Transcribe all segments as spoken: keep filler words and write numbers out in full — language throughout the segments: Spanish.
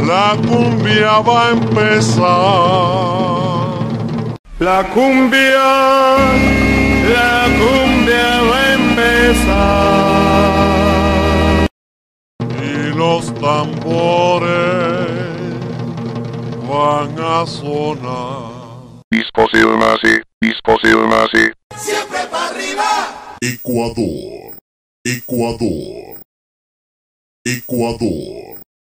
la cumbia va a empezar. La cumbia, la cumbia va a empezar. Y los tambores van a sonar. Disco Silmasi, Disco Silmasi. Siempre para arriba. Ecuador, Ecuador, Ecuador.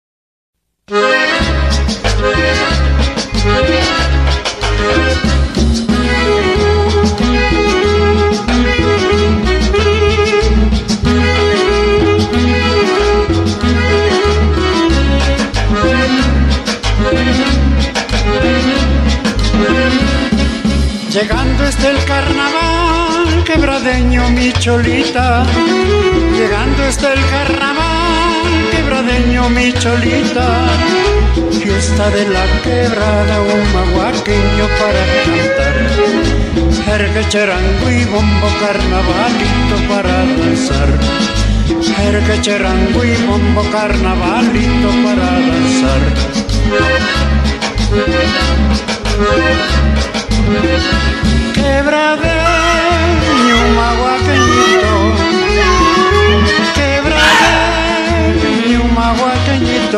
Llegando está el carnaval, quebradeño mi cholita. Llegando está el carnaval, quebradeño mi cholita. Fiesta de la quebrada, un mahuaqueño para cantar. Jerga, charango y bombo, carnavalito para danzar. Jerga, charango y bombo, carnavalito para danzar. Quebradeño, mahuaqueñito, quebradeño, mahuaqueñito.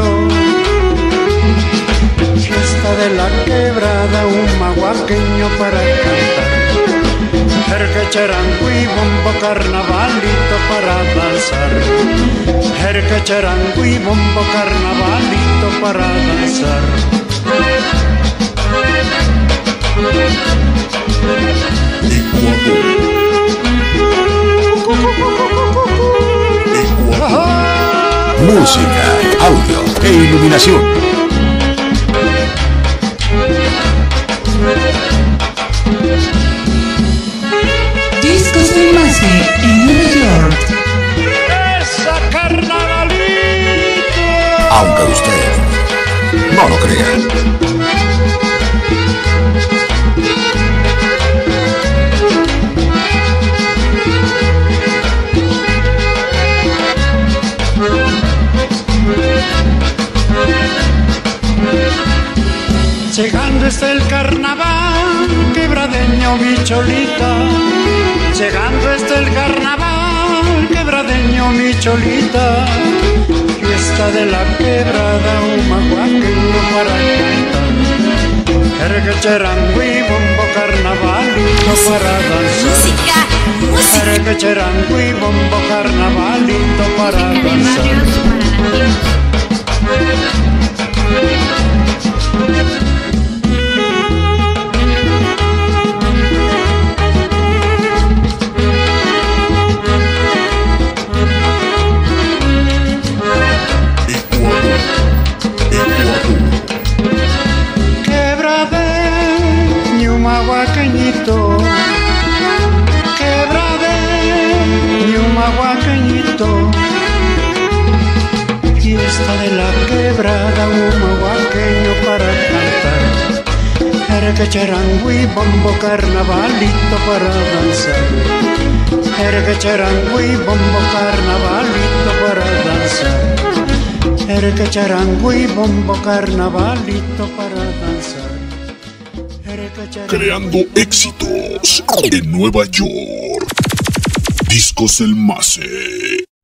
Fiesta de la quebrada, un mahuaqueño para cantar. Jerga, charango y bombo, carnavalito para danzar. Jerga, charango y bombo, carnavalito para danzar. Ecuador, Ecuador. Música, audio e iluminación. Disco Silmasi en Nueva York. ¡Esa carnavalito! Aunque usted no lo crea. Llegando está el carnaval, quebradeño mi cholita. Llegando está el carnaval, quebradeño mi cholita. Fiesta de la quebrada, un mahuaqueño para cantar. Jerga, charango y bombo, carnavalito para danzar. Música, música. Jerga, charango y bombo, carnavalito para danzar. Quebradeño, mahuaqueñito, quebradeño, mahuaqueñito. Fiesta de la quebrada, un mahuaqueño para cantar. Jerga, charango y bombo, carnavalito para danzar. Jerga, charango y bombo, carnavalito para danzar. Jerga, charango y bombo, carnavalito para danzar. Jerga, charango... Creando éxitos en Nueva York. Disco Silmasi.